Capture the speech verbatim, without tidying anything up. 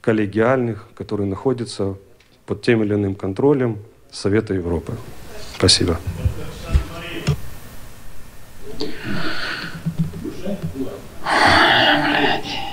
коллегиальных, которые находятся под тем или иным контролем Совета Европы. Спасибо. Блядь.